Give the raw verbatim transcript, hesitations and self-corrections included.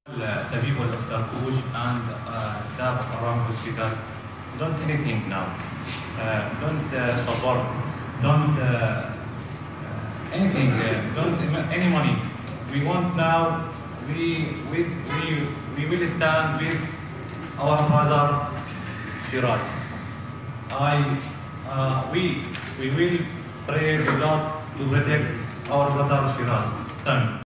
The people of Darkush and uh, staff around hospital don't anything now. Uh, don't uh, support, don't uh, uh, anything, uh, don't any money. We want now, we, we, we, we will stand with our brother Shiraz. I, uh, we, we will pray to God to protect our brother Shiraz. Thank you.